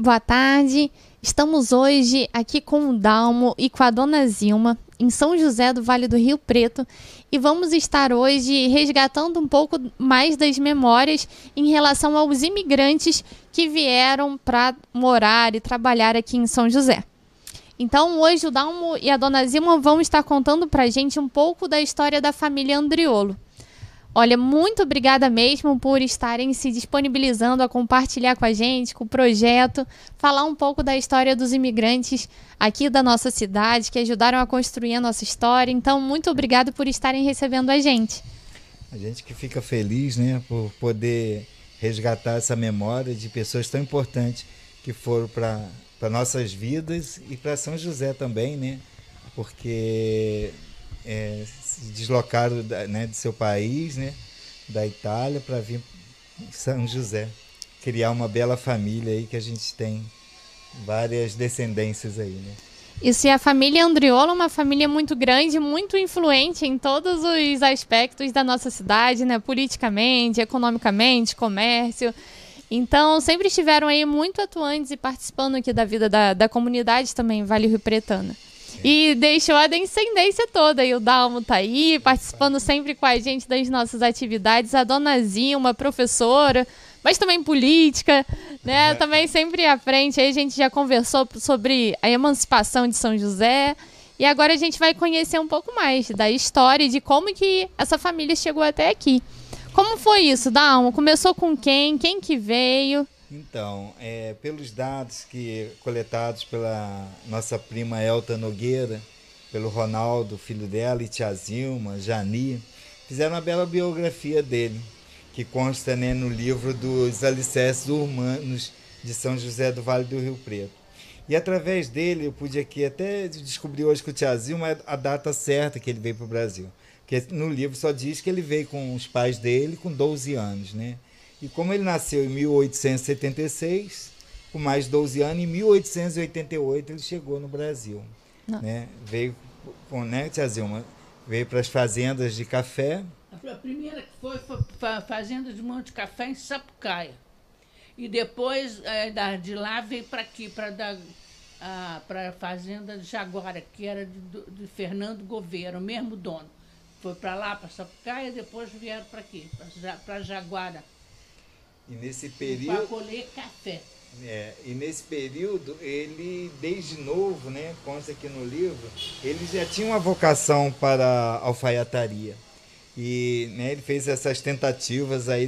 Boa tarde. Estamos hoje aqui com o Dalmo e com a Dona Zilma, em São José do Vale do Rio Preto, e vamos estar hoje resgatando um pouco mais das memórias em relação aos imigrantes que vieram para morar e trabalhar aqui em São José. Então, hoje o Dalmo e a Dona Zilma vão estar contando para a gente um pouco da história da família Andriolo. Olha, muito obrigada mesmo por estarem se disponibilizando a compartilhar com a gente, com o projeto, falar um pouco da história dos imigrantes aqui da nossa cidade, que ajudaram a construir a nossa história. Então, muito obrigado por estarem recebendo a gente. A gente que fica feliz, né, por poder resgatar essa memória de pessoas tão importantes que foram para nossas vidas e para São José também, né, porque se deslocaram de seu país, né, da Itália, para vir em São José, criar uma bela família aí que a gente tem várias descendências aí, né. Isso, e a família Andriolo é uma família muito grande, muito influente em todos os aspectos da nossa cidade, né, politicamente, economicamente, comércio. Então, sempre estiveram aí muito atuantes e participando aqui da vida da comunidade também, Vale Rio Pretana. E deixou a descendência toda. E o Dalmo tá aí, participando sempre com a gente das nossas atividades. A Dona Zilma, professora, mas também política, né? Também sempre à frente. Aí a gente já conversou sobre a emancipação de São José. E agora a gente vai conhecer um pouco mais da história e de como que essa família chegou até aqui. Como foi isso, Dalmo? Começou com quem? Quem que veio? Então, pelos dados coletados pela nossa prima Elta Nogueira, pelo Ronaldo, filho dela, e tia Zilma, Jani, fizeram uma bela biografia dele, que consta, né, no livro dos Alicerces Urbanos de São José do Vale do Rio Preto. E através dele eu pude aqui até descobrir hoje com o tia Zilma a data certa que ele veio para o Brasil. Porque no livro só diz que ele veio com os pais dele com 12 anos, né? E como ele nasceu em 1876, com mais de 12 anos, em 1888 ele chegou no Brasil. Né? Veio com, né, tia Zilma? Veio para as fazendas de café. A primeira que foi a fazenda de Monte Café, em Sapucaia. E depois, de lá, veio para aqui, para a fazenda de Jaguara, que era de Fernando Gouveia, o mesmo dono. Foi para lá, para Sapucaia, e depois vieram para aqui, para Jaguara. E nesse período, para colher café. E nesse período, ele, desde novo, né, consta aqui no livro, ele já tinha uma vocação para a alfaiataria. E, né, ele fez essas tentativas aí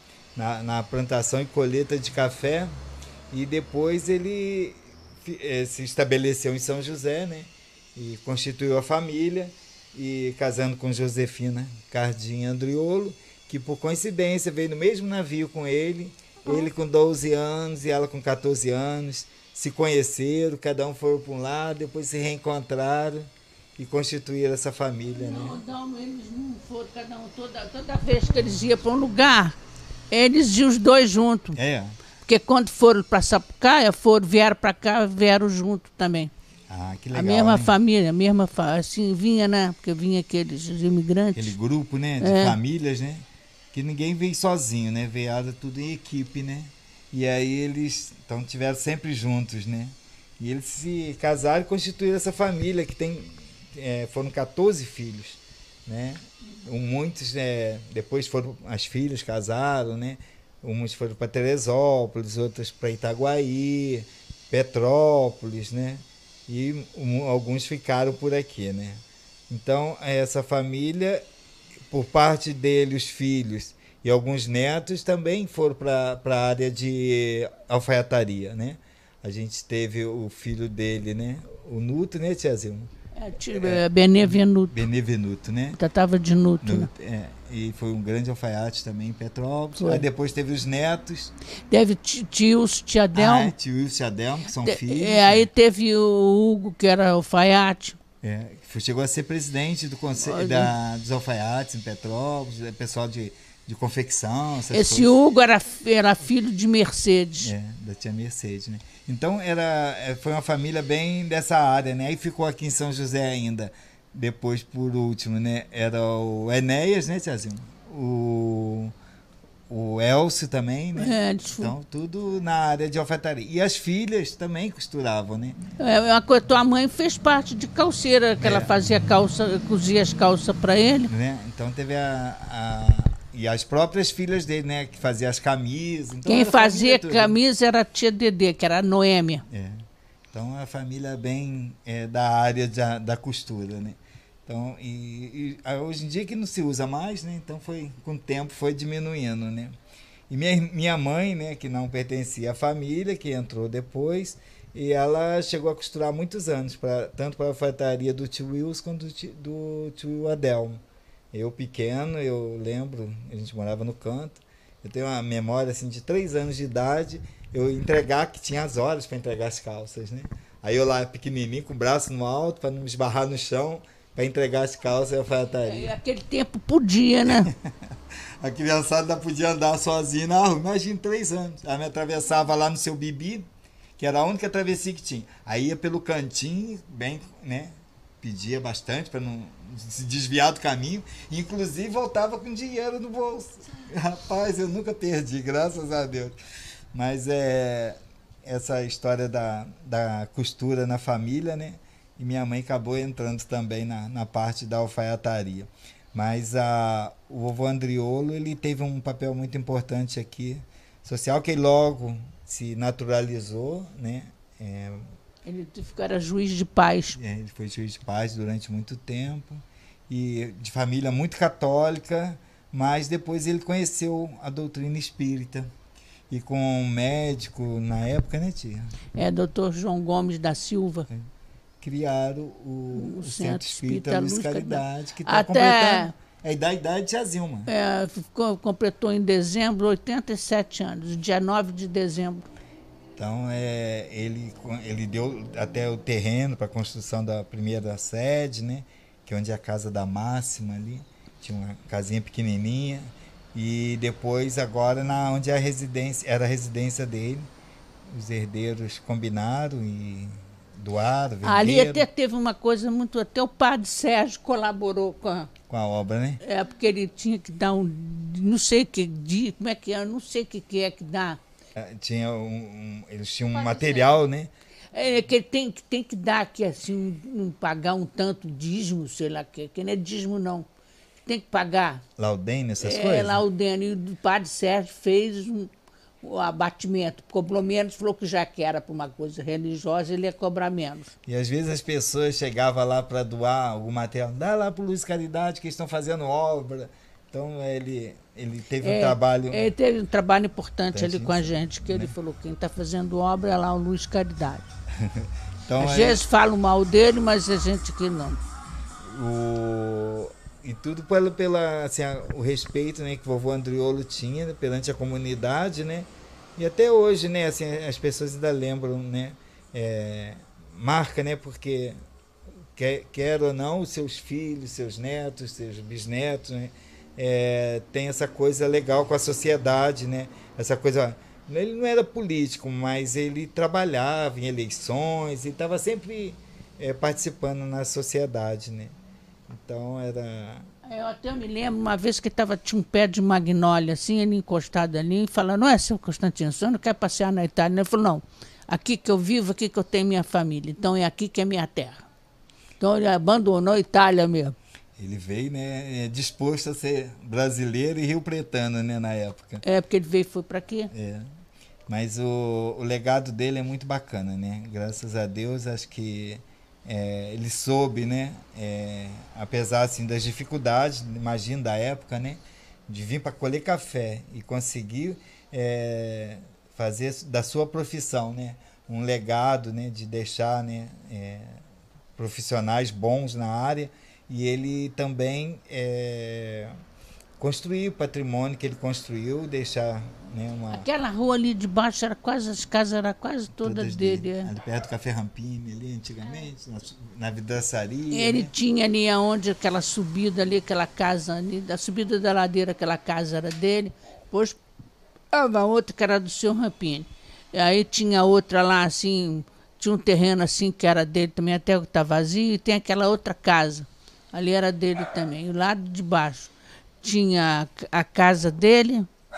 na plantação e colheita de café. E depois ele se estabeleceu em São José, né, e constituiu a família, e casando com Josefina Cardim Andriolo, que por coincidência veio no mesmo navio com ele com 12 anos e ela com 14 anos, se conheceram, cada um foi para um lado, depois se reencontraram e constituíram essa família. Não, eles não foram, cada um, toda vez que eles iam para um lugar, eles iam os dois juntos. Porque quando foram para Sapucaia, vieram para cá, vieram junto também. Ah, que legal, a mesma, né? Família, a mesma assim, vinha, né? Porque vinha aqueles imigrantes. Aquele grupo, né, de famílias, né? Que ninguém veio sozinho, né? Veio tudo em equipe, né? E aí eles tiveram sempre juntos, né? E eles se casaram e constituíram essa família que foram 14 filhos, né? Muitos, depois foram as filhas, casaram, né? Uns foram para Teresópolis, outras para Itaguaí, Petrópolis, né? E alguns ficaram por aqui, né? Então, essa família, por parte dele, os filhos e alguns netos também foram para a área de alfaiataria, né? A gente teve o filho dele, né? O Nuto, né, tia Zilma? Benevenuto. Benevenuto, né? Tratava de Nuto. E foi um grande alfaiate também em Petrópolis. Aí depois teve os netos. Teve tios, tia Delmo. Tios, tia Delmo, que são filhos. Aí teve o Hugo, que era alfaiate. Chegou a ser presidente do conselho dos alfaiates em Petrópolis, pessoal de confecção. Esse coisas. Hugo era filho de Mercedes. Da tia Mercedes, né? Então foi uma família bem dessa área, né? Aí ficou aqui em São José ainda. Depois, por último, né? Era o Enéas, né, tiazinho? O o Elcio também, né? Então, tudo na área de alfaiataria. E as filhas também costuravam, né? Tua mãe fez parte de calceira, que ela fazia calça, cosia as calças para ele. Né? Então teve e as próprias filhas dele, né? Que faziam as camisas. Então, quem fazia camisa era a tia Dedê, que era a Noêmia. Então a família bem da área da costura, né? Então, hoje em dia que não se usa mais, né? Então com o tempo foi diminuindo, né? E minha mãe, né, que não pertencia à família, que entrou depois, e ela chegou a costurar há muitos anos, tanto para a alfaiataria do tio Wilson quanto do tio Adelmo. Eu pequeno, eu lembro, a gente morava no canto, eu tenho uma memória assim, de 3 anos de idade, eu que tinha as horas para entregar as calças, né? Aí eu lá pequenininho, com o braço no alto, para não esbarrar no chão, para entregar as calças e a alfaiataria. Aquele tempo podia, né? A criançada podia andar sozinha na rua. Imagina, 3 anos. Ela me atravessava lá no seu Bibi, que era a única travessia que tinha. Aí ia pelo cantinho, bem, né? Pedia bastante para não se desviar do caminho. Inclusive voltava com dinheiro no bolso. Rapaz, eu nunca perdi, graças a Deus. Mas essa história da costura na família, né? E minha mãe acabou entrando também na parte da alfaiataria. Mas o vovô Andriolo, ele teve um papel muito importante aqui, social, que logo se naturalizou, né? Ele era juiz de paz. Ele foi juiz de paz durante muito tempo, e de família muito católica, mas depois ele conheceu a doutrina espírita. E com um médico na época, né, tia? Dr. João Gomes da Silva. Criaram o Centro Espírita Luz Caridade, que está completando da idade de Azilma. Completou em dezembro 87 anos, dia 9 de dezembro. Então, ele deu até o terreno para a construção da primeira sede, né? Que é onde é a casa da Máxima ali. Tinha uma casinha pequenininha. E depois, agora, onde era a residência dele, os herdeiros combinaram e doaram, venderam. Ali até teve uma coisa muito... Até o padre Sérgio colaborou com a obra, né? Porque ele tinha que dar não sei que dia, como é que é, eu não sei o que é que dá. Eles tinham um material, né? Que ele tem que dar aqui, assim, pagar um tanto dízimo, sei lá, que não é dízimo, não. Tem que pagar. Laudênio, essas coisas? Laudênio. E o padre Sérgio fez o abatimento. Cobrou menos, falou que já que era para uma coisa religiosa, ele ia cobrar menos. E às vezes as pessoas chegavam lá para doar algum material. Dá lá para o Luz Caridade, que eles estão fazendo obra. Então ele teve um trabalho... Ele teve um trabalho importante ali com a gente, que ele falou, quem está fazendo obra é lá o Luz Caridade. Então, às vezes falam mal dele, mas a gente que não. E tudo assim, o respeito, né, que o vovô Andriolo tinha, né, perante a comunidade, né? E até hoje, né, assim, as pessoas ainda lembram, né? Marca, né? Porque quer ou não, os seus filhos, seus netos, seus bisnetos, né? Tem essa coisa legal com a sociedade, né? Essa coisa... Ele não era político, mas ele trabalhava em eleições e estava sempre participando na sociedade, né? Então Eu até me lembro uma vez que tinha um pé de magnólia, assim, ele encostado ali, falando, não é, seu Constantino, o senhor não quer passear na Itália? Ele falou, não, aqui que eu vivo, aqui que eu tenho minha família, então é aqui que é minha terra. Então ele abandonou a Itália mesmo. Ele veio, né, disposto a ser brasileiro e rio-pretano, né, na época. Porque ele veio e foi para aqui. Mas o legado dele é muito bacana, né? Graças a Deus, acho que ele soube, né, apesar assim, das dificuldades, imagino, da época, né, de vir para colher café e conseguir fazer da sua profissão, né, um legado, né, de deixar, né, profissionais bons na área, e ele também construir o patrimônio que ele construiu, deixar, né, Aquela rua ali de baixo, as casas eram quase todas dele. Ali perto do Café Rampini, ali antigamente, na vidraçaria. Ele né? tinha ali onde aquela subida ali, aquela casa ali, da subida da ladeira, aquela casa era dele. Depois, a outra que era do seu Rampini. E aí tinha outra lá, assim, tinha um terreno assim que era dele também, até que está vazio, e tem aquela outra casa. Ali era dele também. E o lado de baixo tinha a casa dele,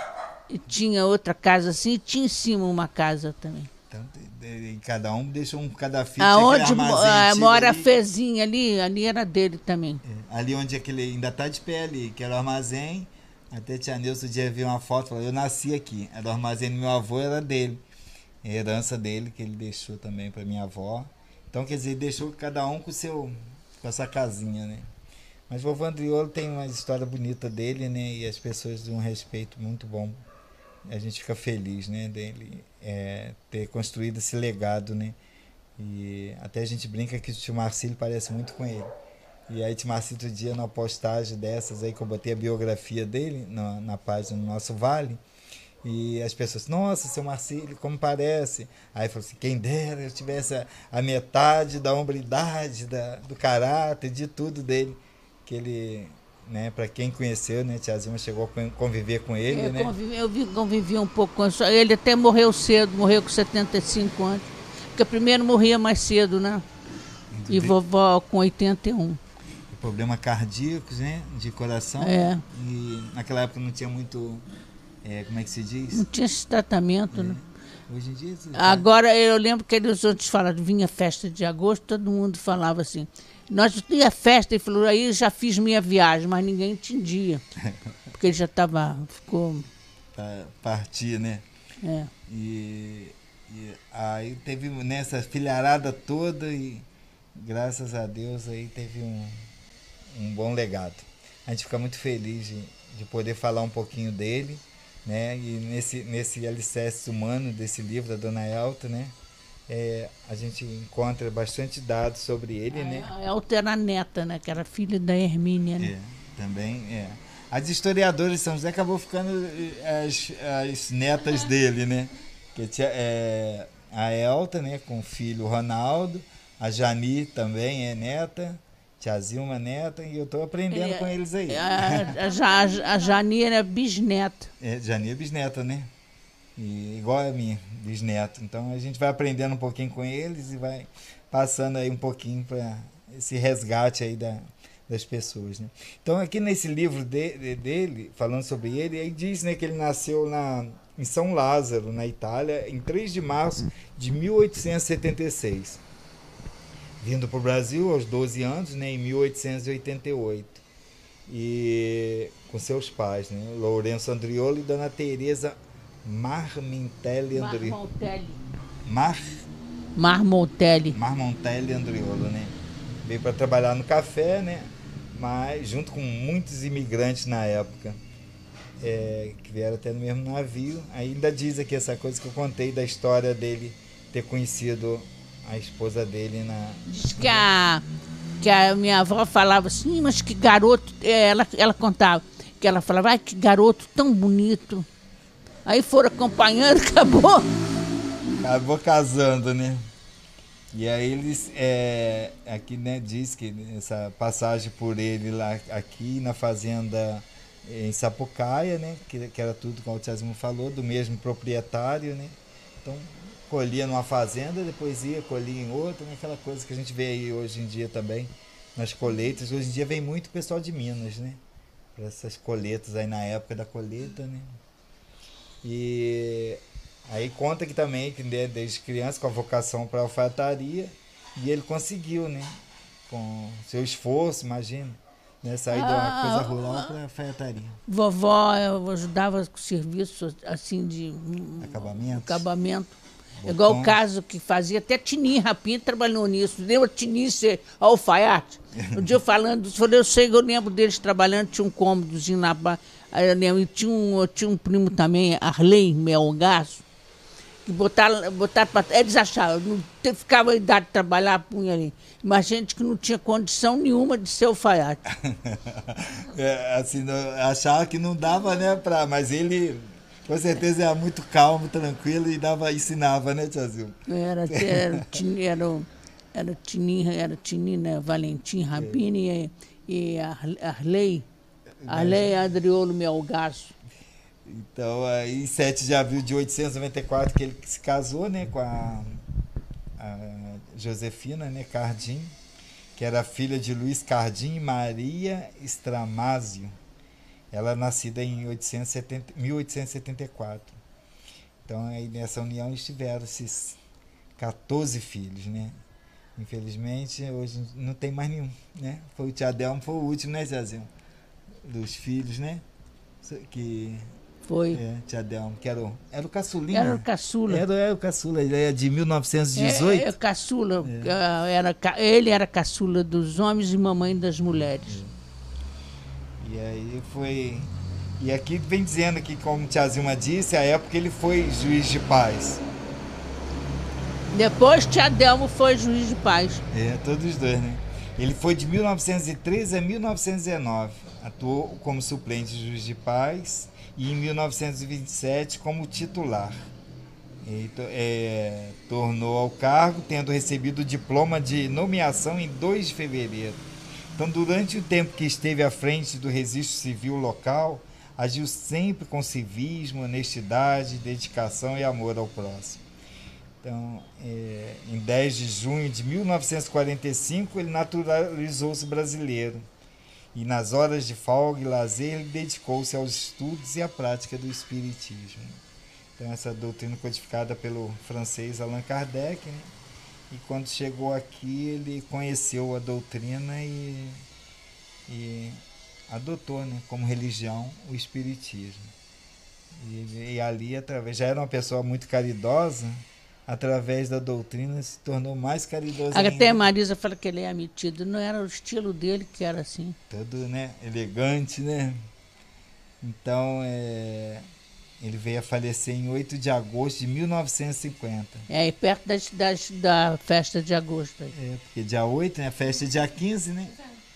E tinha outra casa assim, e tinha em cima uma casa também. Então, cada um deixou cada filho. Aonde mora a Fezinha ali era dele também. Ali onde aquele ainda está de pé ali, que era o armazém. Até tia Nilson um dia viu uma foto e falou, eu nasci aqui. Era o armazém do meu avô, era dele. A herança dele, que ele deixou também para minha avó. Então, quer dizer, ele deixou cada um com essa casinha, né? Mas o vovô Andriolo tem uma história bonita dele, né? E as pessoas dão um respeito muito bom. A gente fica feliz, né? Dele ter construído esse legado, né? E até a gente brinca que o tio Marcílio parece muito com ele. E aí, tio Marcílio, outro dia, numa postagem dessas aí, que eu botei a biografia dele na página do Nosso Vale, e as pessoas, nossa, seu Marcílio, como parece? Aí falou assim, quem dera eu tivesse a metade da hombridade, do caráter, de tudo dele, que ele, né, para quem conheceu, né, tia Zilma chegou a conviver com ele, né? Eu convivi um pouco com ele. Ele até morreu cedo, morreu com 75 anos, porque primeiro morria mais cedo, né? E vovó com 81. Problemas cardíacos, né, de coração. E naquela época não tinha muito, como é que se diz? Não tinha esse tratamento, né? Hoje em dia... Agora, eu lembro que eles outros falaram, vinha festa de agosto, todo mundo falava assim, nós tinha festa, ele falou, aí já fiz minha viagem, mas ninguém entendia, porque ele já ficou... Partir, né? É. E aí teve nessa filharada toda e graças a Deus aí teve um bom legado. A gente fica muito feliz de poder falar um pouquinho dele, né? E nesse alicerce humano desse livro da Dona Elta, né? A gente encontra bastante dados sobre ele, né? A Elta era a neta, né? Que era filha da Hermínia, né? Também. As historiadoras de São José acabou ficando as netas dele, né? Que tinha a Elta, né? Com o filho Ronaldo, a Jani também é neta. Tia Zilma neta, e eu estou aprendendo com eles aí. A Jani era bisneta. Jani é bisneta, né? E igual a minha, bisneto. Então a gente vai aprendendo um pouquinho com eles e vai passando aí um pouquinho para esse resgate aí das pessoas, né? Então aqui nesse livro dele, falando sobre ele, aí diz, né, que ele nasceu em São Lázaro, na Itália, em 3 de março de 1876. Vindo para o Brasil aos 12 anos, né, em 1888. E com seus pais, né, Lourenço Andriolo e Dona Teresa Marmontelli Andriolo. Marmontelli Andriolo, né? Veio para trabalhar no café, né? Mas junto com muitos imigrantes na época, que vieram até no mesmo navio. Ainda diz aqui essa coisa que eu contei da história dele ter conhecido a esposa dele Diz que a minha avó falava assim, mas que garoto, ela contava, que ela falava, ai, que garoto tão bonito. Aí foram acompanhando, acabou casando, né? E aí eles, aqui, né, diz que essa passagem por ele lá, aqui na fazenda em Sapucaia, né, que era tudo, como o tia Zilma falou, do mesmo proprietário, né? Então, colhia numa fazenda, depois colhia em outra, né? Aquela coisa que a gente vê aí hoje em dia também, nas colheitas. Hoje em dia vem muito pessoal de Minas, né? Para essas colheitas aí na época da colheita, né? E aí conta que também, que desde criança, com a vocação para alfaiataria, e ele conseguiu, né? Com seu esforço, imagina, né? Sair de uma coisa rural para alfaiataria. Vovó, eu ajudava com serviço assim de acabamento. Igual o caso que fazia, até Tininho Rapinha trabalhou nisso. Lembra Tininho ser alfaiate? Um dia eu lembro deles trabalhando, tinha um cômodozinho lá. Eu lembro, e tinha um primo também, Arley Melgaço, que botaram para. Eles achavam, não ficava a idade de trabalhar, punha ali. Mas gente que não tinha condição nenhuma de ser alfaiate. Assim, achava que não dava, né? Mas ele. Com certeza era muito calmo, tranquilo e ensinava, né, tia Zilma? Era Tininho, né? Valentim Rabini e Arley Andriolo Melgaço. Então, aí, em 7 de abril de 1894, que ele se casou, né, com a Josefina, né, Cardim, que era filha de Luiz Cardim e Maria Stramásio. Ela é nascida em 1874. Então, aí nessa união eles tiveram esses 14 filhos, né? Infelizmente, hoje não tem mais nenhum, né? Foi o tia Adelmo, foi o último, né, Tiazinho? Dos filhos, né? Que... Foi. Tia Adelmo, que era o caçulinha. Era o caçula. Era o caçula, ele é de 1918. Caçula. Ele era caçula dos homens e mamãe das mulheres. E aí foi... E aqui vem dizendo que, como tia Zilma disse, a época ele foi juiz de paz. Depois tia Adelmo foi juiz de paz. Todos os dois, né? Ele foi de 1913 a 1919. Atuou como suplente de juiz de paz e em 1927 como titular. Tornou ao cargo, tendo recebido o diploma de nomeação em 2 de fevereiro. Então, durante o tempo que esteve à frente do registro civil local, agiu sempre com civismo, honestidade, dedicação e amor ao próximo. Então, em 10 de junho de 1945, ele naturalizou-se brasileiro. E nas horas de folga e lazer, ele dedicou-se aos estudos e à prática do espiritismo. Então, essa doutrina codificada pelo francês Allan Kardec, né? E quando chegou aqui, ele conheceu a doutrina e adotou, né, como religião o espiritismo. E ali, já era uma pessoa muito caridosa, através da doutrina se tornou mais caridoso ainda. Até a Marisa fala que ele é metido, não era o estilo dele que era assim. Todo, né, elegante, né? Então, ele veio a falecer em 8 de agosto de 1950. Perto da festa de agosto. Porque dia 8, né, a festa é dia 15, né?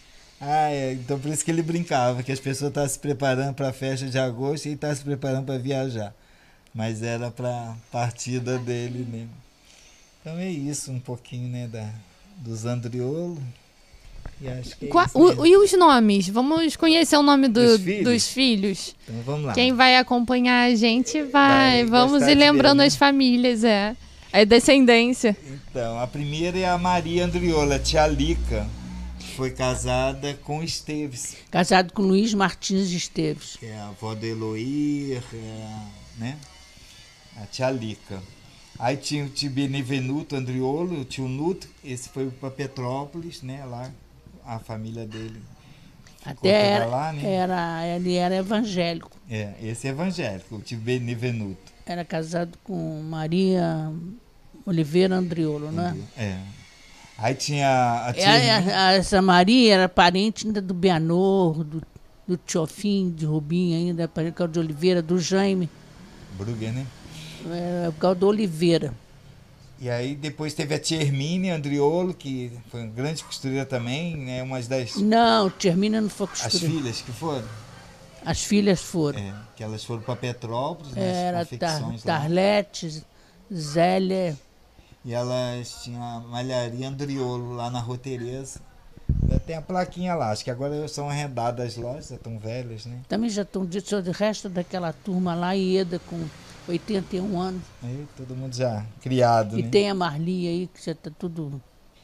Então por isso que ele brincava, que as pessoas estavam se preparando para a festa de agosto e ele estava se preparando para viajar. Mas era para a partida dele, né? Então é isso, um pouquinho, né, dos Andriolo. E acho que e os nomes? Vamos conhecer o nome dos filhos? Então vamos lá. Quem vai acompanhar a gente vamos ir lembrando as famílias, a descendência. Então, a primeira é a Maria Andriolo, a tia Lica. Foi casada com Esteves. Casado com Luiz Martins Esteves. Que é a avó de Eloir, né? A tia Lica. Aí tinha o tio Benevenuto Andriolo, o tio Nuto, esse foi para Petrópolis, né? Lá, a família dele. Até lá, né? Ele era evangélico. Esse é evangélico, o tio Benevenuto. Era casado com Maria Oliveira Andriolo, né? Aí tinha a tia essa Maria era parente ainda do Bianor, do Tiofim, de Rubinho ainda, parente de Oliveira, do Jaime. Brugger, né? Por causa do Oliveira. E aí depois teve a tia Hermínia Andriolo, que foi uma grande costureira também, né? Uma das... Não, tia Hermínia não foi costureira. As filhas que foram? As filhas foram. Que elas foram para Petrópolis, né? Era Tarlete, Zélia... E elas tinham a malharia Andriolo lá na Rua Tereza. Tem a plaquinha lá, acho que agora são arrendadas as lojas, já estão velhas, né? Também já estão ditos, o resto daquela turma lá, Ieda, com 81 anos. Todo mundo já criado, e né? E tem a Marli aí, que já está tudo...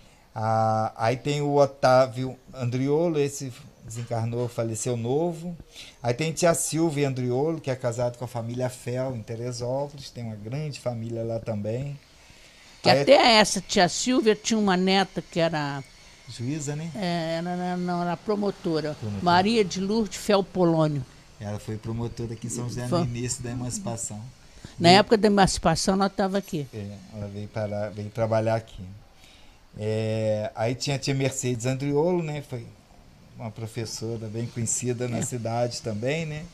Aí tem o Otávio Andriolo, esse desencarnou, faleceu novo. Aí tem tia Silvia Andriolo, que é casado com a família Fel, em Teresópolis, tem uma grande família lá também. Que aí, até essa tia Silvia tinha uma neta que era... Juíza, né? Era promotora. Maria de Lourdes Fel Polônio. Ela foi promotora aqui em São José no início da emancipação. Na época da emancipação, ela estava aqui. Ela veio trabalhar aqui. Aí tinha a tia Mercedes Andriolo, né? Foi uma professora bem conhecida na cidade também, né?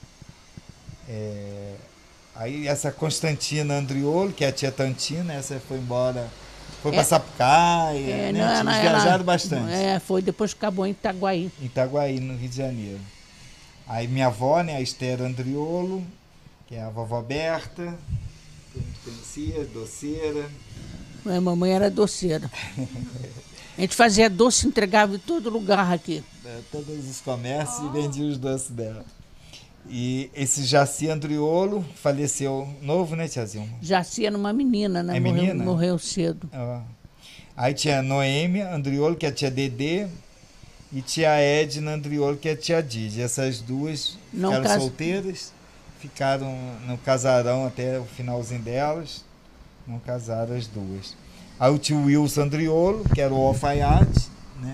Aí essa Constantina Andriolo, que é a tia Tantina, essa foi embora, foi para Sapucaia, né? Tinha viajado bastante. Foi, depois acabou em Itaguaí. Em Itaguaí, no Rio de Janeiro. Aí minha avó, né, a Esther Andriolo, que é a vovó Berta, que a gente conhecia, doceira. Minha mamãe era doceira. A gente fazia doce, entregava em todo lugar aqui. Todos os comércios e vendia os doces dela. E esse Jaci Andriolo faleceu novo, né, tiazinho? Jaci era uma menina, né? Menina? Morreu cedo. Aí tinha Noêmia Andriolo, que é a tia Dedê. e tia Edna Andriolo, que é tia Didi. Essas duas ficaram solteiras, ficaram no casarão até o finalzinho delas, não casaram as duas. Aí o tio Wilson Andriolo, que era o alfaiate, né?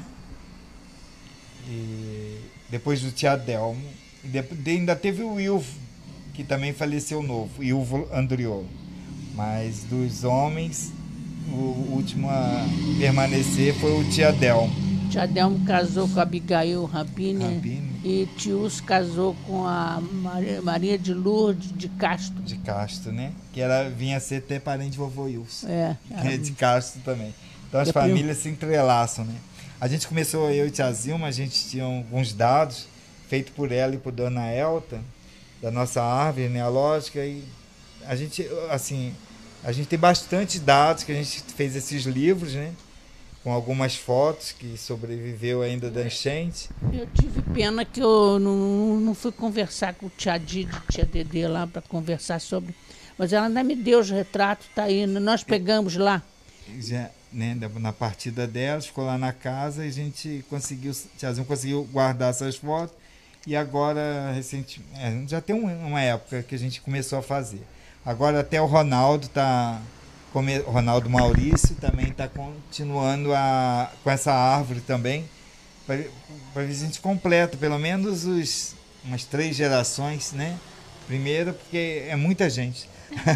E depois do tia Adelmo. E ainda teve o Ilvo, que também faleceu novo, Ilvo Andriolo. Mas dos homens, o último a permanecer foi o tia Adelmo. Tia Adelmo casou com a Abigail Rampini. E Tius casou com a Maria de Lourdes de Castro. De Castro, né? Que vinha a ser até parente de vovô Wilson. Que é de Castro também. Então as famílias se entrelaçam, né? A gente começou, eu e tia Zilma, a gente tinha alguns dados feitos por ela e por dona Elta, da nossa árvore genealógica, e a gente tem bastante dados, que a gente fez esses livros, né? Com algumas fotos que sobreviveu ainda da enchente. Eu tive pena que eu não fui conversar com o tia Didi, tia Dedê lá para conversar sobre. Mas ela ainda me deu os retratos, tá aí. Nós pegamos lá. Já, né, na partida dela, ficou lá na casa e a gente conseguiu, tiazinho conseguiu guardar essas fotos. E agora, já tem uma época que a gente começou a fazer. Agora até o Ronaldo Maurício também está continuando com essa árvore também, para ver se a gente completa pelo menos umas 3 gerações, né? Primeiro, porque é muita gente.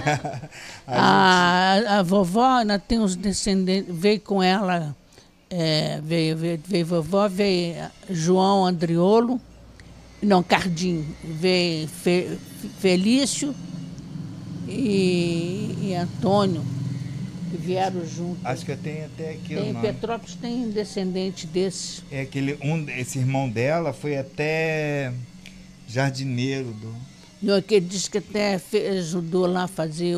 A vovó ainda tem uns descendentes, veio com ela, veio vovó, veio João Andriolo, não, Cardim, veio Felício e Antônio, que vieram juntos. Acho que tem até aqui o nome. Petrópolis tem descendente desses. Esse irmão dela foi até jardineiro Não, que ele disse que até ajudou lá a fazer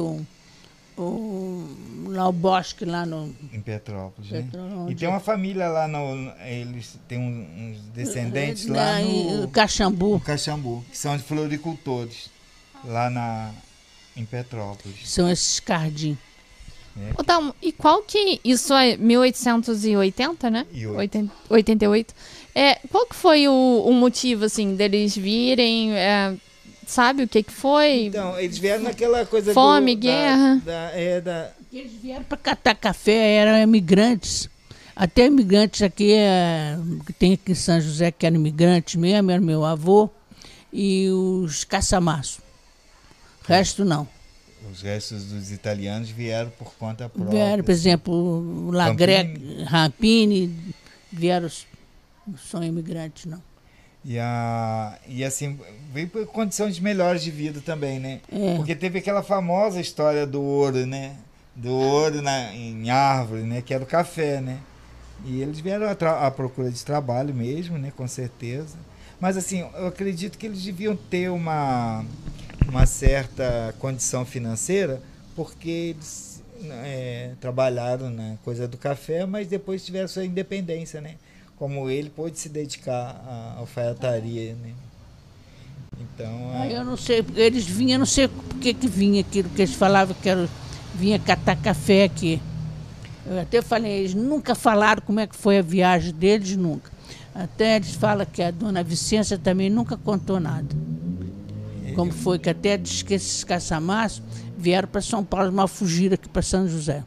lá o bosque lá em Petrópolis, né? E tem uma família lá, eles têm uns descendentes lá no Caxambu. Caxambu, que são de floricultores, lá em Petrópolis. São esses Cardim. Então, e qual que... Isso é 1880, né? 88. Qual que foi o motivo, assim, deles virem... sabe o que foi? Então, eles vieram naquela coisa... Fome, guerra. Eles vieram para catar café, eram imigrantes. Até imigrantes aqui, que tem aqui em São José, que eram imigrantes mesmo, era meu avô. E os caçamaços. O resto não. Os restos dos italianos vieram por conta própria. Vieram, por exemplo, o Rampini, vieram, não são imigrantes, não. E assim, veio por condições melhores de vida também, né? Porque teve aquela famosa história do ouro, né? Do ouro em árvore, né? Que era o café, né? E eles vieram à procura de trabalho mesmo, né? Com certeza. Mas assim, eu acredito que eles deviam ter uma certa condição financeira, porque eles trabalharam na coisa do café, mas depois tiveram sua independência, né? Como ele pôde se dedicar à alfaiataria, né? Então... eu não sei, eles vinham, não sei por que vinha aquilo, que eles falavam que vinha catar café aqui. Eu até falei, eles nunca falaram como é que foi a viagem deles, nunca. Até eles falam que a dona Vicência também nunca contou nada. Como foi que até diz que esses caçamaços vieram para São Paulo, mas fugiram aqui para São José.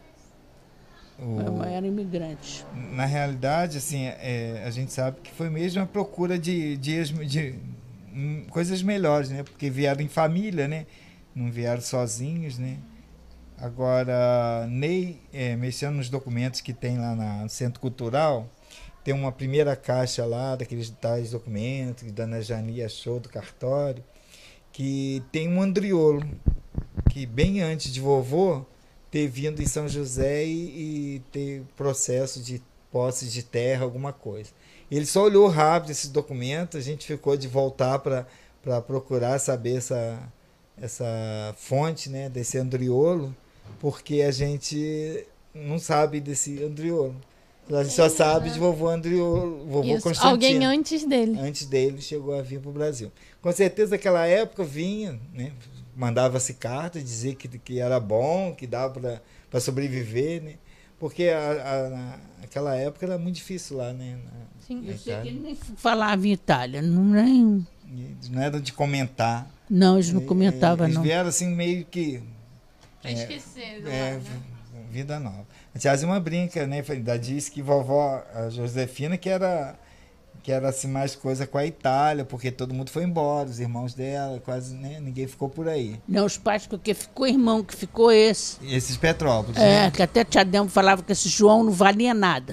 Eram imigrantes. Na realidade, assim, a gente sabe que foi mesmo a procura de coisas melhores, né? Porque vieram em família, né? Não vieram sozinhos, né? Agora, Ney, mexendo nos documentos que tem lá no Centro Cultural, tem uma primeira caixa lá, daqueles tais documentos que Dona Jani achou do cartório, que tem um Andriolo, que bem antes de vovô, ter vindo em São José e ter processo de posse de terra, alguma coisa. Ele só olhou rápido esse documento, a gente ficou de voltar para procurar saber essa fonte, né, desse Andriolo, porque a gente não sabe desse Andriolo. A gente só sabe de vovô Andriolo, vovô Constantino. Alguém antes dele. Antes dele chegou a vir para o Brasil. Com certeza naquela época vinha, né, mandava-se carta, dizer que era bom, que dava para sobreviver, né? porque aquela época era muito difícil lá, né? Sim. Eu sei que ele nem falava em Itália, nem... Não era de comentar. Não, eles não comentavam, eles não. vieram assim meio que... Pra esquecer. Vida nova. A tiazinha brinca, né? Ainda diz que vovó, a Josefina, que era assim, mais coisa com a Itália, porque todo mundo foi embora, os irmãos dela, quase, né? Ninguém ficou por aí. Não, os pais, porque ficou irmão, que ficou esse. Esses Petrópolis, É, né? que até Tia Delma falava que esse João não valia nada.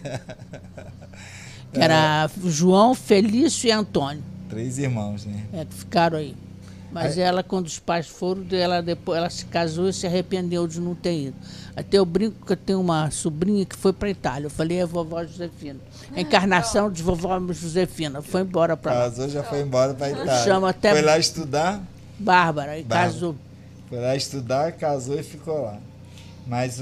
Que era João, Felício e Antônio. 3 irmãos, né? Que ficaram aí. Mas ela, quando os pais foram, depois ela se casou e se arrependeu de não ter ido. Até eu brinco que eu tenho uma sobrinha que foi para a Itália. Eu falei, é a vovó Josefina. A encarnação de vovó Josefina. Foi embora para lá. Casou, já foi embora para a Itália. Chama até Foi lá estudar? Bárbara, e casou. Foi lá estudar, casou e ficou lá. Mas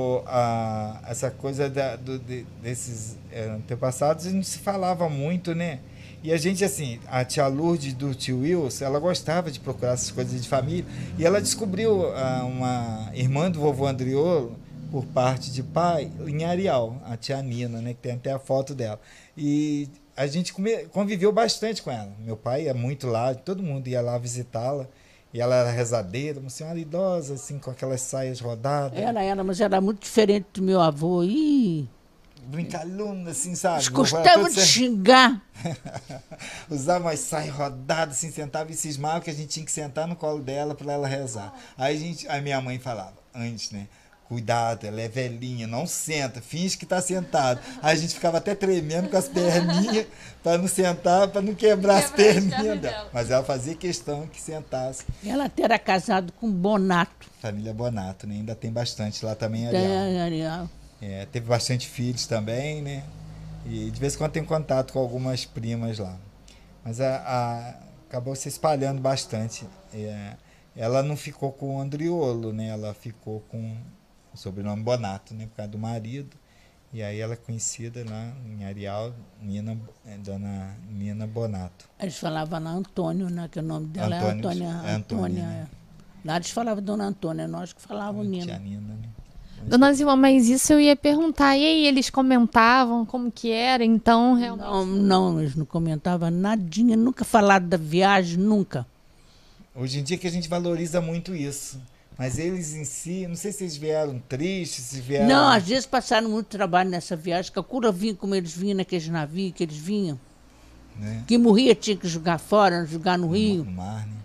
essa coisa desses antepassados não se falava muito, né? E a gente, assim, a tia Lourdes do tio Wilson, ela gostava de procurar essas coisas de família. E ela descobriu uma irmã do vovô Andriolo, por parte de pai, em Areal, a tia Nina, né? Que tem até a foto dela. E a gente conviveu bastante com ela. Meu pai ia muito lá, todo mundo ia lá visitá-la. E ela era rezadeira, uma senhora idosa, assim, com aquelas saias rodadas. Mas era muito diferente do meu avô. Brincalhona, assim, sabe? Gostava de xingar. Usava umas saias rodadas, assim, sentava e cismava que a gente tinha que sentar no colo dela para ela rezar. Aí minha mãe falava, antes, né? Cuidado, ela é velhinha, não senta, finge que está sentado. Aí a gente ficava até tremendo com as perninhas para não sentar, para não quebrar as perninhas dela. Mas ela fazia questão que sentasse. Ela até era casada com Bonato. Família Bonato, né? Ainda tem bastante lá também em Areal. Teve bastante filhos também, né? E de vez em quando tem contato com algumas primas lá. Mas acabou se espalhando bastante. Ela não ficou com o Andriolo, né? Ela ficou com o sobrenome Bonato, né? Por causa do marido. E aí ela é conhecida lá em Areal, Dona Nina Bonato. Eles falavam na Antônio, né? Que o nome dela é Antônia. Né? Lá eles falavam Dona Antônia, nós que falávamos Nina. Tia Nina, né? Dona Zilma, mas isso eu ia perguntar. E aí, eles comentavam como que era? Então, realmente... Não, eles não comentavam nadinha. Nunca falaram da viagem, nunca. Hoje em dia que a gente valoriza muito isso. Mas eles em si, não sei se eles vieram tristes, se vieram... Não, às vezes passaram muito trabalho nessa viagem, que a cura vinha como eles vinham naqueles navios que eles vinham. Né? Que morria, tinha que jogar fora, jogar no rio. No mar, né?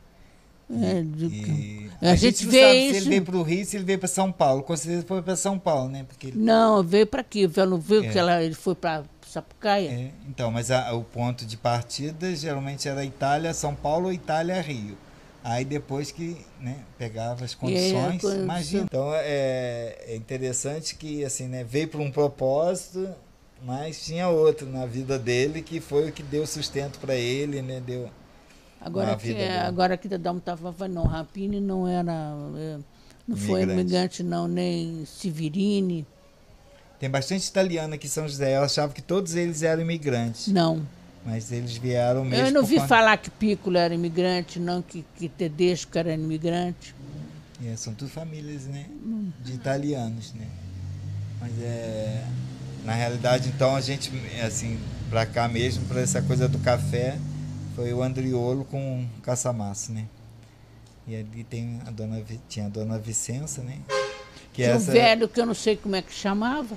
A gente não vê sabe isso. se ele veio para o Rio, se ele veio para São Paulo. Com certeza foi para São Paulo, né? Porque Não, veio para aqui. Não viu que ele foi para Sapucaia? Então, mas o ponto de partida geralmente era Itália, São Paulo ou Itália, Rio. Aí depois que, né, pegava as condições, imagina. Então é interessante que assim, né, veio para um propósito, mas tinha outro na vida dele que foi o que deu sustento para ele, né? Deu agora que Dadão estava falando, Rapini não era, não foi imigrante não, nem Severini. Tem bastante italiano aqui em São José, eu achava que todos eles eram imigrantes. Não. Mas eles vieram mesmo. Eu não vi falar que Piccolo era imigrante, não, que Tedesco era imigrante. São tudo famílias, né, de italianos, né? Mas na realidade, então, a gente, assim, para cá mesmo, para essa coisa do café, foi o Andriolo com o Caçamasso, né? E ali tem tinha a dona Vicença, né? Que tinha um velho que eu não sei como é que chamava.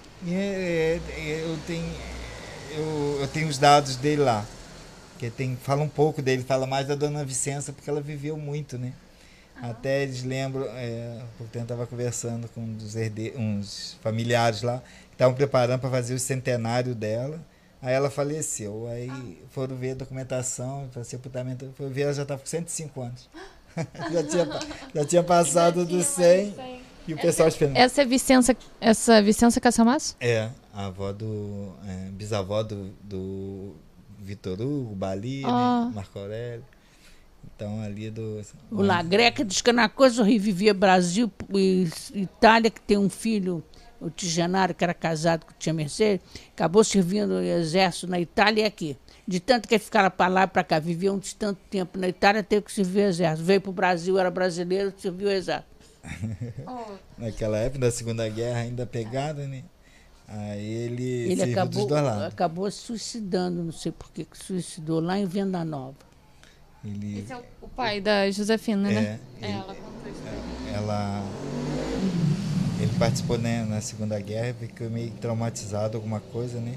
Eu tenho os dados dele lá. Que fala um pouco dele, fala mais da dona Vicença, porque ela viveu muito, né? Até eles lembram, porque eu estava conversando com uns familiares lá, que estavam preparando para fazer o centenário dela. Aí ela faleceu. Aí foram ver a documentação, para sepultamento, foram ver, ela já estava com 105 anos. já tinha passado dos 100. E o pessoal esperando. Essa é Vicença Caçamasso? A avó bisavó do Vitor Hugo, Bali, né? Marco Aurélio. Então, ali O Lagreca diz que na coisa revivia Brasil e Itália, que tem um filho, o Tigenaro, que era casado com a tia Mercedes, acabou servindo o exército na Itália e aqui. De tanto que ele ficava para lá e para cá, vivia de tanto tempo na Itália, teve que servir o exército. Veio para o Brasil, era brasileiro, serviu o exército. Oh. Naquela época da Segunda Guerra, ainda pegado, né? Aí ele serviu dos dois lados. acabou se suicidando, não sei por que suicidou, lá em Venda Nova. Esse é o pai da Josefina, né? Ela contou isso. Ele participou, né, na Segunda Guerra, ficou meio traumatizado, alguma coisa, né?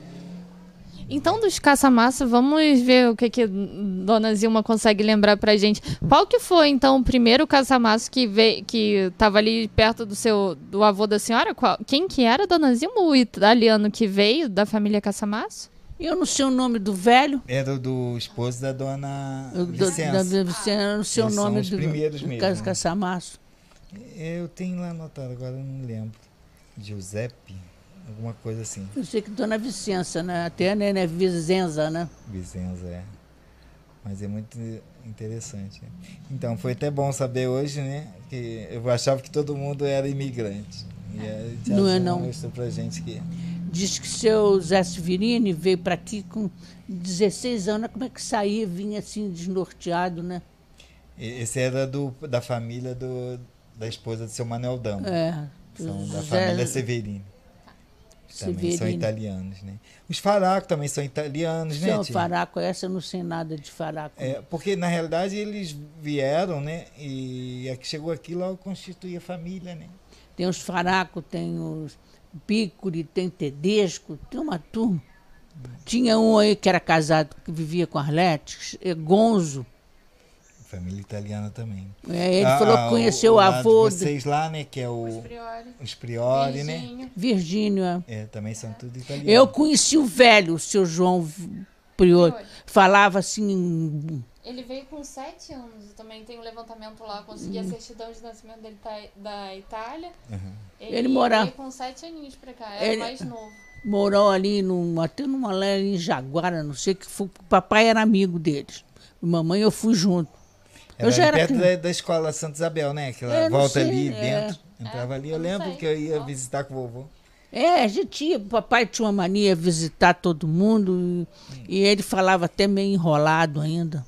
Então, dos caça-massa, vamos ver o que Dona Zilma consegue lembrar pra gente. Qual que foi, então, o primeiro caça-massa que estava ali perto do avô da senhora? Quem que era, Dona Zilma? O italiano que veio da família caça-massa? Eu não sei o nome do velho. Era do esposo da Dona Da Vicença. Vicença, eu não sei o Eles nome são os primeiros do mesmo. caça-maço. Eu tenho lá anotado, agora eu não lembro. Giuseppe, alguma coisa assim. Eu sei que Dona Vicença, né? Até né, Vicenza, né? Vicenza, é. Mas é muito interessante. Então, foi até bom saber hoje, né? Que eu achava que todo mundo era imigrante. E a Não é, não. mostrou pra gente que... Diz que seu Zé Severino veio para aqui com 16 anos. Como é que saía, vinha assim, desnorteado, né? Esse era da família da esposa do seu Manuel Damo. São da família Severino. Também são italianos, né? Os Faraco também são italianos, né, tia? Faraco, essa eu não sei nada de Faraco. Porque, na realidade, eles vieram, né? E chegou aqui, logo constituía família, né? Tem os Faraco, tem os Pícori, tem Tedesco, tem uma turma. Tinha um aí que era casado, que vivia com Arlete, Gonzo. Família italiana também. Ele falou que conheceu o avô. De vocês lá, né? Que é os Priori, né? Virgínio. Também são tudo italianos. Eu conheci o velho, o seu João Priori. Falava assim. Ele veio com 7 anos. Também tem um levantamento lá. Consegui a certidão de nascimento dele da Itália. Ele veio com 7 aninhos pra cá. Era mais novo. Morou ali, até numa lé em Jaguara, não sei o que foi. O papai era amigo deles. Mamãe, eu fui junto. Eu já era perto da escola Santa Isabel, né? Aquela volta ali dentro. Entrava ali. Eu lembro que eu ia visitar com o vovô. A gente ia, papai tinha uma mania de visitar todo mundo e ele falava até meio enrolado ainda.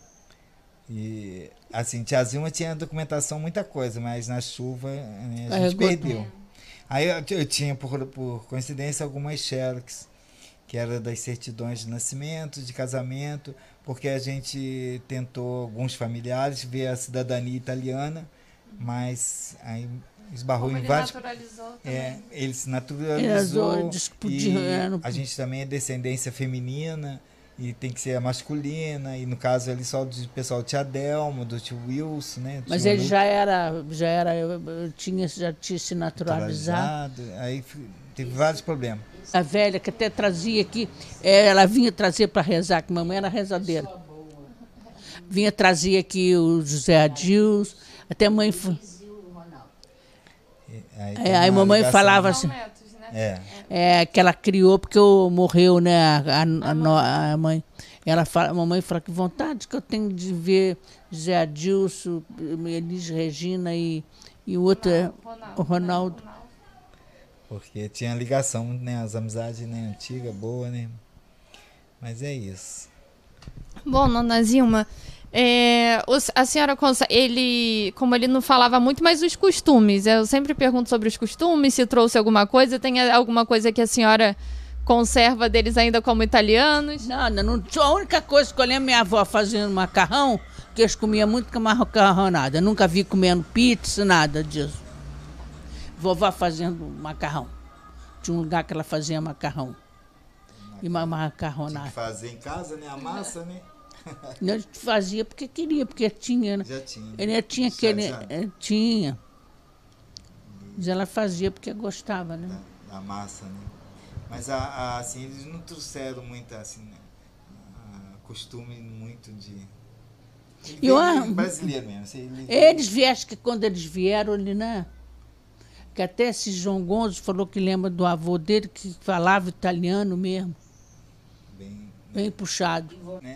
E, assim, tia Zilma tinha documentação, muita coisa, mas na chuva a gente perdeu. Aí eu tinha, por coincidência, algumas xerox, que era das certidões de nascimento, de casamento, porque a gente tentou, alguns familiares, ver a cidadania italiana, mas aí esbarrou em vários... naturalizou também. Ele se naturalizou e a gente também é descendência feminina e tem que ser a masculina, e no caso ali só do pessoal do tia Delmo, do tio Wilson, né? Mas ele já tinha se naturalizado. Aí teve vários problemas. A velha que até trazia aqui, ela vinha trazer para rezar, que mamãe era rezadeira. Vinha trazer aqui o José Adilson, até a mãe... Aí mamãe falava assim... que ela criou porque morreu, né, a mãe. A mamãe fala que vontade que eu tenho de ver José Adilson, Elis Regina e o outro o Ronaldo. Porque tinha ligação, né, as amizades, né, antiga, boa, né? Mas é isso. Bom, Dona Zilma, a senhora como ele não falava muito, mas os costumes, eu sempre pergunto sobre os costumes, se trouxe alguma coisa, tem alguma coisa que a senhora conserva deles ainda como italianos? Nada, a única coisa que eu lembro minha avó fazendo macarrão, que eles comiam muito macarronada, eu nunca vi comendo pizza, nada disso. Vovó fazendo macarrão, tinha um lugar que ela fazia macarrão, e macarronada. Tinha que fazer em casa, né, a massa, né? Não, fazia porque queria, porque tinha, né? Já tinha. Ele tinha aquele. Tinha. Mas ela fazia porque gostava, né? Da massa, né? Mas assim, eles não trouxeram muito, assim, né? Costume muito de. Brasileiro mesmo. Eles vieram, acho que quando eles vieram ali, né? Que até esse João Gonzo falou que lembra do avô dele, que falava italiano mesmo. Bem puxado. Né?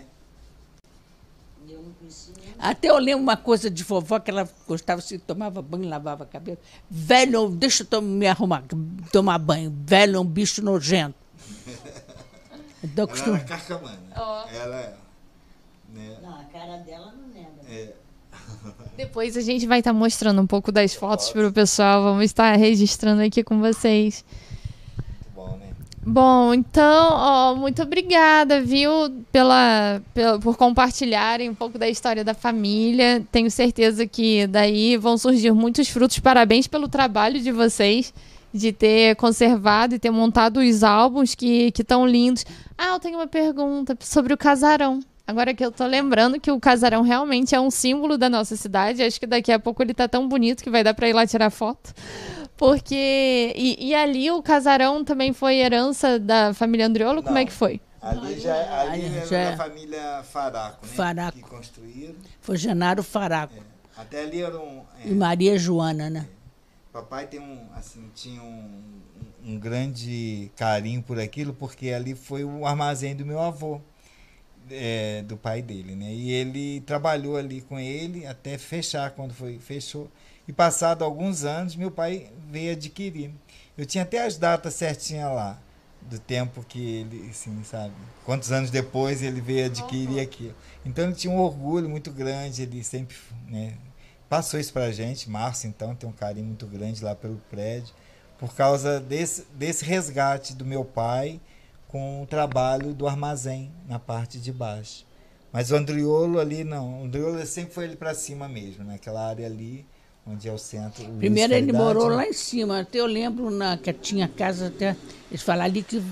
Até eu lembro uma coisa de vovó, que ela gostava, se tomava banho, lavava a cabeça. Velho, deixa eu me arrumar, tomar banho. Velho é um bicho nojento. Então, ela era carcamana. Ela, né? Não, a cara dela não lembra. Depois a gente vai estar mostrando um pouco das fotos para o pessoal. Vamos estar registrando aqui com vocês. Muito bom, né? Bom, então, ó, muito obrigada, viu, por compartilharem um pouco da história da família. Tenho certeza que daí vão surgir muitos frutos. Parabéns pelo trabalho de vocês, de ter conservado e ter montado os álbuns que estão lindos. Ah, eu tenho uma pergunta sobre o casarão. Agora que eu tô lembrando que o casarão realmente é um símbolo da nossa cidade. Acho que daqui a pouco ele tá tão bonito que vai dar para ir lá tirar foto. Porque... E ali o casarão também foi herança da família Andriolo? Como é que foi? Ali era da família Faraco, né? Faraco. Que construíram. Foi Genaro Faraco. Até ali era E Maria Joana, né? Papai tinha um grande carinho por aquilo, porque ali foi o armazém do meu avô. Do pai dele, né? E ele trabalhou ali com ele até fechar, fechou. E passado alguns anos, meu pai veio adquirir. Eu tinha até as datas certinhas lá, do tempo que ele, assim, sabe? Quantos anos depois ele veio adquirir aquilo. Então ele tinha um orgulho muito grande, ele sempre, né, passou isso pra gente. Márcio, então, tem um carinho muito grande lá pelo prédio, por causa desse resgate do meu pai com o trabalho do armazém na parte de baixo. Mas o Andriolo ali não. O Andriolo sempre foi ali para cima mesmo, naquela área ali, onde é o centro. Primeiro ele morou lá em cima. Até eu lembro que tinha casa, até eles falaram ali que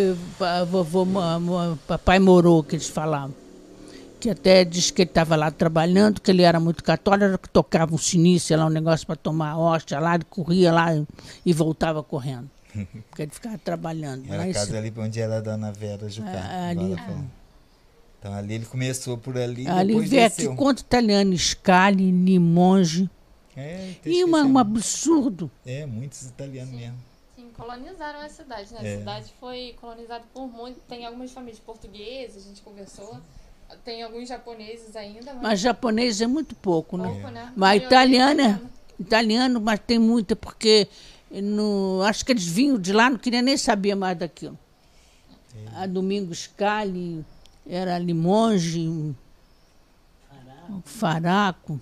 papai morou, que eles falavam. Que até disse que ele estava lá trabalhando, que ele era muito católico, que tocava um sinício lá, um negócio para tomar hóstia lá, ele corria lá e voltava correndo. Porque ele ficava trabalhando. Era a casa ali onde era a dona Vera Jucá. Então ali ele começou por ali. Ali vê aqui quanto italiano, Scali, Limonge. E um absurdo. Muitos italianos mesmo. Sim, colonizaram a cidade, né? A cidade foi colonizada por muitos. Tem algumas famílias portuguesas, a gente conversou. Tem alguns japoneses ainda. Mas japonês é muito pouco, né? Né? Mas italiano, mas tem muita, porque acho que eles vinham de lá, não queria nem saber mais daquilo. A Domingos Scali, era Limonge, Faraco,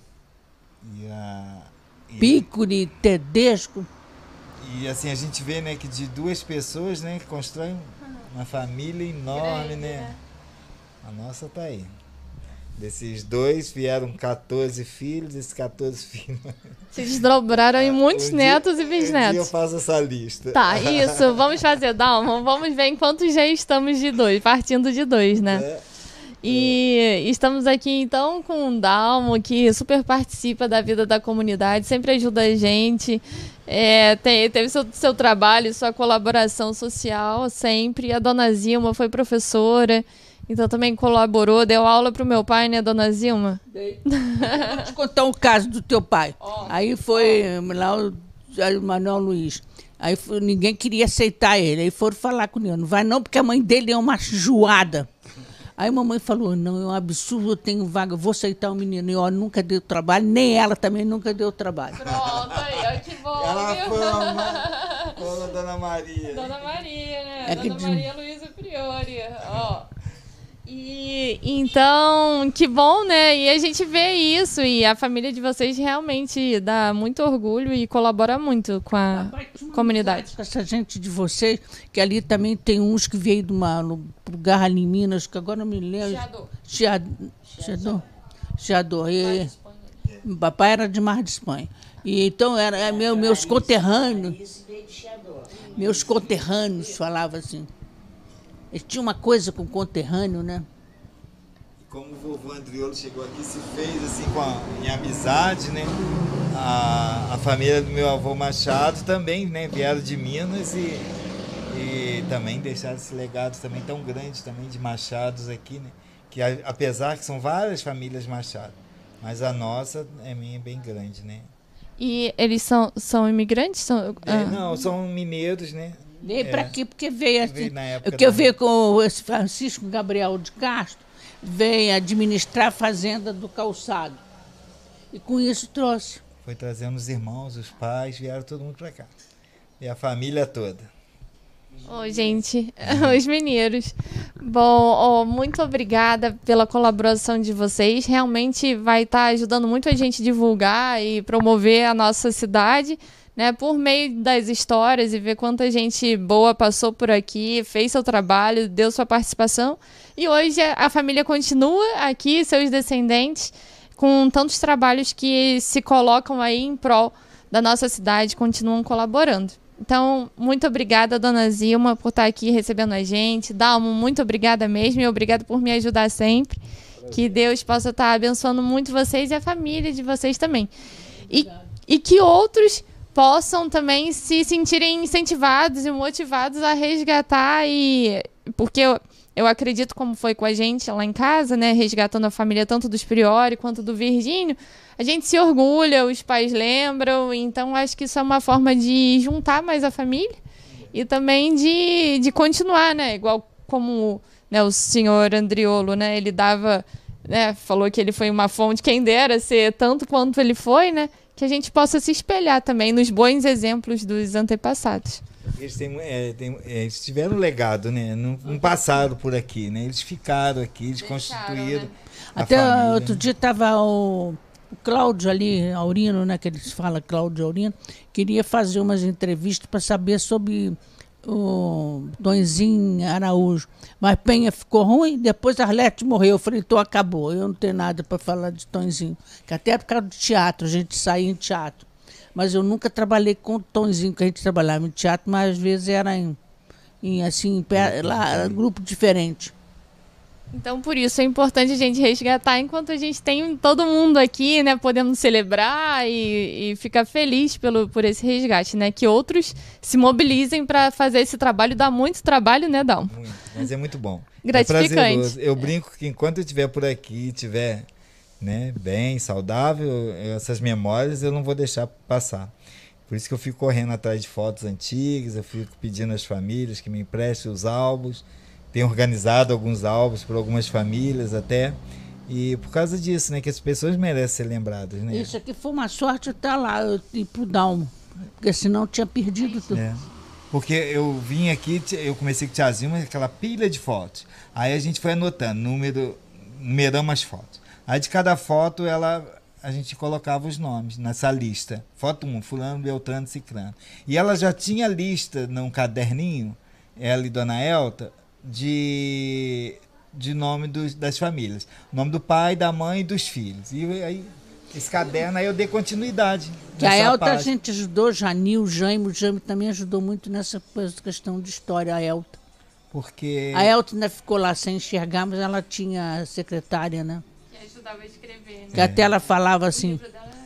Piccoli, Tedesco. E assim, a gente vê, né, que de duas pessoas, né, que constroem uma família enorme, grande, né? A nossa tá aí. Desses dois vieram 14 filhos, esses 14 filhos se desdobraram em muitos netos e bisnetos. Um dia eu faço essa lista. Tá, isso. Vamos fazer, Dalmo. Vamos ver em quantos já estamos de dois, partindo de dois, né? E estamos aqui, então, com o Dalmo, que super participa da vida da comunidade, sempre ajuda a gente. Teve seu trabalho, sua colaboração social sempre. A dona Zilma foi professora. Então também colaborou, deu aula pro meu pai, né, dona Zilma? Dei. Vou te contar um caso do teu pai. Aí foi lá o Manuel Luiz. Aí ninguém queria aceitar ele. Aí foram falar com ele. Não vai não, porque a mãe dele é uma joada. Aí a mamãe falou, não, é um absurdo, eu tenho vaga, vou aceitar o menino. E eu nunca deu trabalho, nem ela também nunca deu trabalho. Pronto, aí, ó, que bom. Ela foi a Dona Maria. Dona Maria, né? Dona Maria Luísa Priori, ó. E então, que bom, né? E a gente vê isso, e a família de vocês realmente dá muito orgulho e colabora muito com a comunidade. Essa gente de vocês, que ali também tem uns que veio de uma lugar ali em Minas, que agora não me lembro. Chiador. Papai era de Mar de Espanha. E então meus conterrâneos. Meus conterrâneos falavam assim. Eles tinham uma coisa com o conterrâneo, né? E como o vovô Andriolo chegou aqui, se fez assim em amizade, né? A família do meu avô Machado também, né? Vieram de Minas e também deixaram esse legado também tão grande também de Machados aqui, né? Que apesar que são várias famílias Machado, mas a nossa é bem grande, né? E eles são imigrantes? Não, são mineiros, né? Veio para aqui porque veio assim. Porque eu veio com esse Francisco Gabriel de Castro, veio administrar a fazenda do Calçado. E com isso trouxe. Foi trazendo os irmãos, os pais, vieram todo mundo para cá. E a família toda. Ô, gente, os mineiros. Bom, muito obrigada pela colaboração de vocês. Realmente vai estar ajudando muito a gente a divulgar e promover a nossa cidade, né, por meio das histórias e ver quanta gente boa passou por aqui, fez seu trabalho, deu sua participação. E hoje a família continua aqui, seus descendentes, com tantos trabalhos que se colocam aí em prol da nossa cidade, continuam colaborando. Então, muito obrigada, dona Zilma, por estar aqui recebendo a gente. Dalmo, muito obrigada mesmo e obrigado por me ajudar sempre. Que Deus possa estar abençoando muito vocês e a família de vocês também. E que outros possam também se sentirem incentivados e motivados a resgatar porque eu acredito, como foi com a gente lá em casa, né, resgatando a família tanto do Priori quanto do Virgínio, a gente se orgulha, os pais lembram, então acho que isso é uma forma de juntar mais a família e também de continuar, né, igual como, né, o senhor Andriolo, né, ele dava, né, falou que ele foi uma fonte, quem dera ser tanto quanto ele foi, né, que a gente possa se espelhar também nos bons exemplos dos antepassados. Eles tiveram um legado, né? Não passaram por aqui, né? Eles ficaram aqui, eles constituíram, né? Até família, outro dia estava o Cláudio ali, Aurino, né? Que eles falam Cláudio Aurino, queria fazer umas entrevistas para saber sobre o Tonzinho Araújo. Mas Penha ficou ruim, depois a Arlete morreu. Eu falei, então acabou, eu não tenho nada para falar de Tonzinho. Que até por causa do teatro, a gente saía em teatro. Mas eu nunca trabalhei com o Tonzinho, que a gente trabalhava em teatro, mas às vezes era lá, grupo diferente. Então, por isso é importante a gente resgatar enquanto a gente tem todo mundo aqui, né, podendo celebrar e ficar feliz por esse resgate, né? Que outros se mobilizem para fazer esse trabalho, dá muito trabalho, né, Dalmo? Muito, mas é muito bom. Gratificante. É prazeroso. Eu brinco que enquanto eu estiver por aqui, estiver, né, bem, saudável, essas memórias eu não vou deixar passar. Por isso que eu fico correndo atrás de fotos antigas, eu fico pedindo às famílias que me emprestem os álbuns, tenho organizado alguns álbuns para algumas famílias até, e por causa disso, né, que as pessoas merecem ser lembradas, né? Isso aqui foi uma sorte estar lá, eu ir pro Dalmo, porque senão eu tinha perdido tudo. É. Porque eu vim aqui, eu comecei com tiazinha, aquela pilha de fotos. Aí a gente foi anotando, numeramos as fotos. Aí de cada foto a gente colocava os nomes nessa lista. Foto 1, fulano, beltrano, ciclano. E ela já tinha lista num caderninho, ela e dona Elta, de nome das famílias. O nome do pai, da mãe e dos filhos. E aí, esse caderno, aí eu dei continuidade. Que a Elta a gente ajudou, Janil, o Jaime também ajudou muito nessa questão de história, a Elta. Porque... A Elta ainda ficou lá sem enxergar, mas ela tinha secretária, né? Que ajudava a escrever, né? Que até ela falava assim,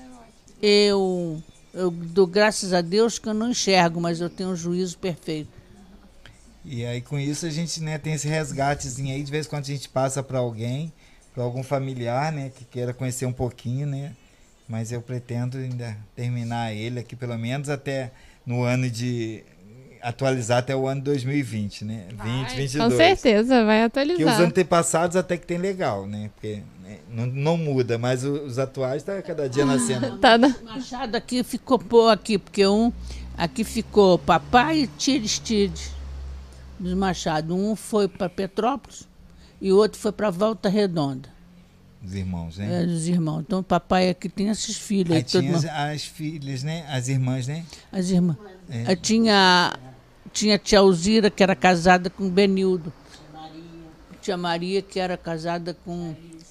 eu dou graças a Deus que eu não enxergo, mas eu tenho um juízo perfeito. E aí com isso a gente, né, tem esse resgatezinho aí, de vez em quando a gente passa para alguém, para algum familiar, né, que queira conhecer um pouquinho, né, mas eu pretendo ainda terminar ele aqui pelo menos até no ano de atualizar até o ano 2020, né, 2022. Com certeza, vai atualizar. Porque os antepassados até que tem legal, né, porque né, não muda, mas os atuais tá cada dia nascendo. O Machado aqui ficou aqui, porque aqui ficou papai e Tiristide dos Machado. Um foi para Petrópolis e o outro foi para Volta Redonda. Os irmãos, né? Dos irmãos. Então o papai aqui tem esses filhos. Aí tinha as filhas, né? As irmãs, né? As irmãs. É. Tinha a tia Alzira, que era casada com Benildo. Tia Maria, que era casada com...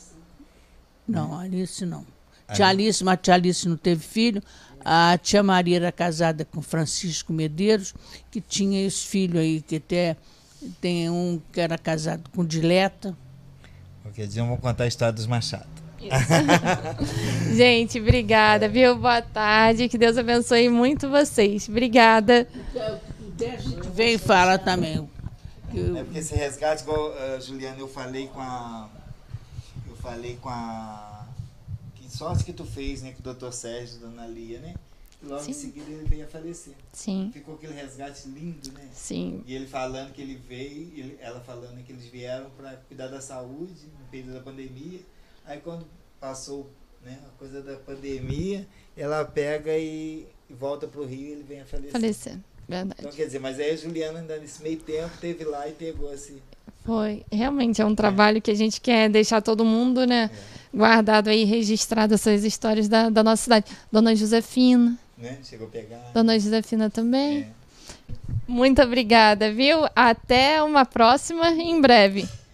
Não, Alice não. Tia Alice, mas tia Alice não teve filho. A tia Maria era casada com Francisco Medeiros, que tinha esse filho aí, que até tem um que era casado com Dileta. Qualquer dia vamos contar a história dos Machado. Gente, obrigada, viu? Boa tarde, que Deus abençoe muito vocês. Obrigada. A gente vem e fala também. É porque esse resgate, igual, Juliana, eu falei com a... Que sorte que tu fez, né, com o doutor Sérgio, dona Lia, né? E logo em seguida ele veio a falecer. Sim. Ficou aquele resgate lindo, né? Sim. E ele falando que ele veio, ela falando que eles vieram para cuidar da saúde no período da pandemia. Aí quando passou, né, a coisa da pandemia, ela pega e volta para o Rio e ele vem a falecer. Verdade. Então, quer dizer, mas aí a Juliana, ainda nesse meio tempo, teve lá e pegou assim. Foi. Realmente é um trabalho que a gente quer deixar todo mundo, né, guardado aí, registrado essas histórias da nossa cidade. Dona Josefina. Né? Chegou a pegar. Dona Josefina também. Muito obrigada, viu? Até uma próxima, em breve.